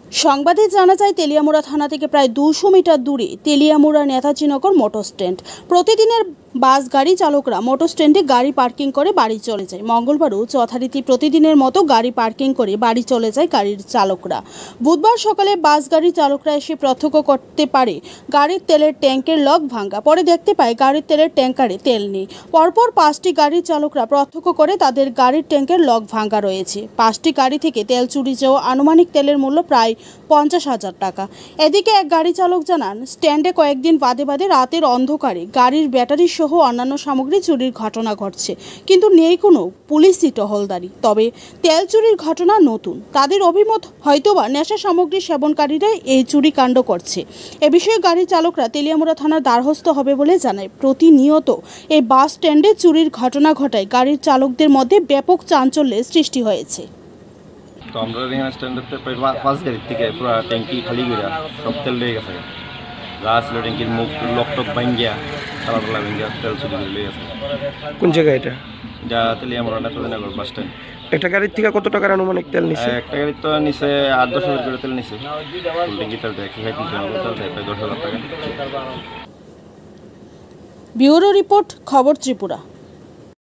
সংবাদে জানা যায় তেলিয়ামুড়া থানা থেকে প্রায় 200 মিটার দূরে তেলিয়ামুড়া নেতাজিনগর মোটর স্ট্যান্ড। প্রতিদিনের বাস গাড়ি চালকরা মোটর স্ট্যান্ডে গাড়ি পার্কিং করে বাড়ি চলে যায়। মঙ্গলবারও যথারীতি প্রতিদিনের মতো গাড়ি পার্কিং করে বাড়ি চলে যায় গাড়ির চালকরা। বুধবার সকালে বাস গাড়ির চালকরা এসে প্রত্যক্ষ করতে পারে গাড়ির তেলের ট্যাঙ্কের লক ভাঙা। পরে দেখতে পায় গাড়ির তেলের ট্যাঙ্কারে তেল নেই। পরপর 5টি গাড়ির চালকরা প্রত্যক্ষ করে তাদের গাড়ির ট্যাঙ্কের লক ভাঙা রয়েছে। 5টি গাড়ি থেকে তেল চুরি যাওয়া আনুমানিক তেলের মূল্য প্রায় 50,000 টাকা। এদিকে এক গাড়ি চালক জানান, স্ট্যান্ডে কয়েকদিন বাদে বাদে রাতের অন্ধকারে গাড়ির ব্যাটারি সহ অন্যান্য সামগ্রী চুরির ঘটনা ঘটছে, কিন্তু নেই কোনো পুলিশি টহলদারি। তবে তেল চুরির ঘটনা নতুন। তাদের অভিমত, হয়তোবা নেশা সামগ্রী সেবনকারীরাই এই চুরি কাণ্ড করছে। এ বিষয়ে গাড়ি চালকরা তেলিয়ামুড়া থানার দ্বারস্থ হবে বলে জানায়। প্রতিনিয়ত এই বাস স্ট্যান্ডে চুরির ঘটনা ঘটায় গাড়ির চালকদের মধ্যে ব্যাপক চাঞ্চল্যের সৃষ্টি হয়েছে। তো আমরা এখানে স্ট্যান্ডার্ডতে পাঁচ গাড়ির থেকে পুরো ট্যাঙ্কি খালি করে সব তেল লেগে গেছে। যা ছিল ট্যাঙ্কির মুখ লকটক ভাঙ্গিয়া তালা ভাঙ্গিয়া তেল চুরি করে লেগে গেছে। কোন জায়গা এটা? এটা তেলিয়ামুড়া নেতাজিনগর বাস স্ট্যান্ড। একটা গাড়ির থেকে কত টাকার আনুমানিক তেল নিছে? একটা গাড়ির তো নিচে 8-10 হাজার করে তেল নিছে। ফুল ট্যাঙ্কি তেল দেয় 160 তেল দেয় প্রায় 10,000 টাকা। ব্যুরো রিপোর্ট, খবর ত্রিপুরা।